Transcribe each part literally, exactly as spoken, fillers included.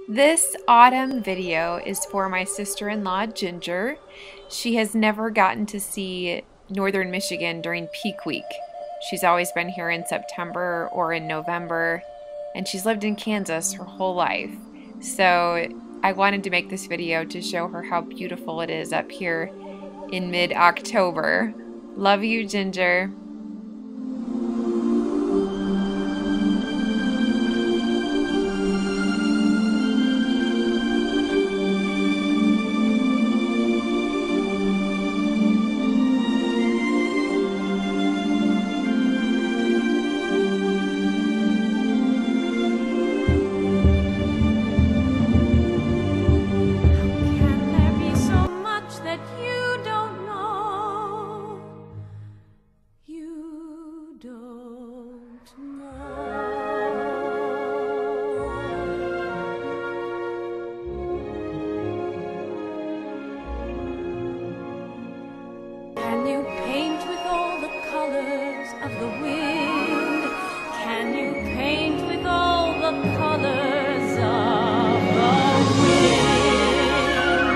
This autumn video is for my sister-in-law, Ginger. She has never gotten to see northern Michigan during peak week. She's always been here in September or in November, and she's lived in Kansas her whole life. So I wanted to make this video to show her how beautiful it is up here in mid-October. Love you, Ginger. Can you paint with all the colors of the wind? Can you paint with all the colors of the wind?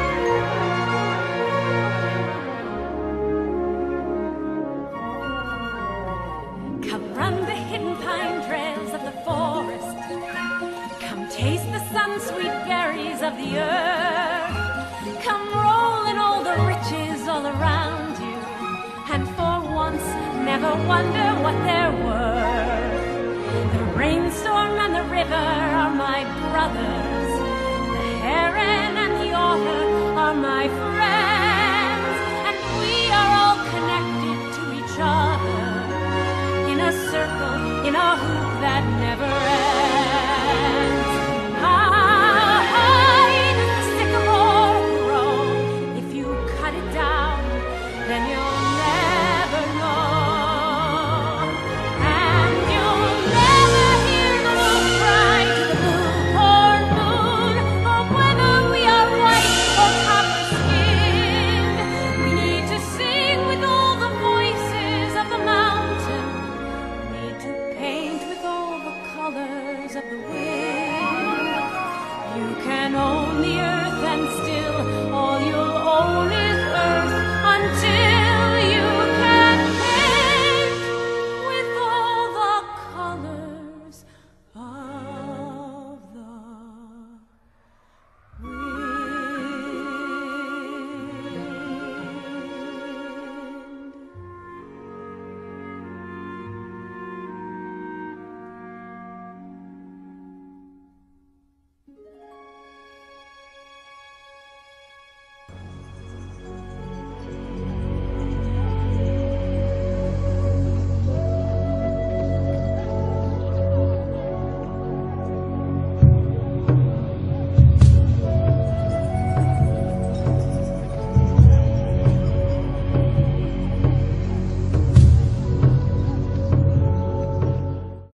Come run the hidden pine trails of the forest. Come taste the sun-sweet berries of the earth. Come roll in all the riches all around you, and for once never wonder what they're worth. The rainstorm and the river are my brothers. The heron and the otter are my friends, and we are all connected to each other in a circle, in a hoop that never